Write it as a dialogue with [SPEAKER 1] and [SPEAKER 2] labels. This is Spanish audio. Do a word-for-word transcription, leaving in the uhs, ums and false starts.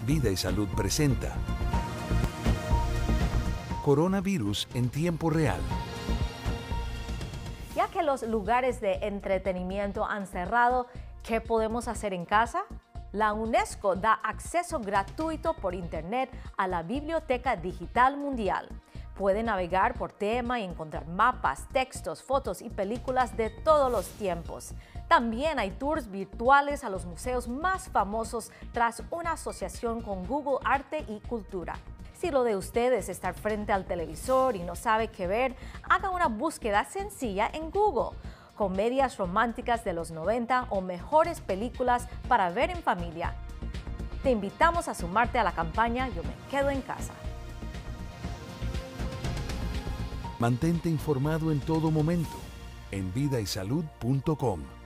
[SPEAKER 1] Vida y Salud presenta Coronavirus en tiempo real.
[SPEAKER 2] Ya que los lugares de entretenimiento han cerrado, ¿qué podemos hacer en casa? La UNESCO da acceso gratuito por Internet a la Biblioteca Digital Mundial. Puede navegar por tema y encontrar mapas, textos, fotos y películas de todos los tiempos. También hay tours virtuales a los museos más famosos tras una asociación con Google Arte y Cultura. Si lo de ustedes es estar frente al televisor y no sabe qué ver, haga una búsqueda sencilla en Google. Comedias románticas de los noventa o mejores películas para ver en familia. Te invitamos a sumarte a la campaña Yo me quedo en casa.
[SPEAKER 1] Mantente informado en todo momento en vida y salud punto com.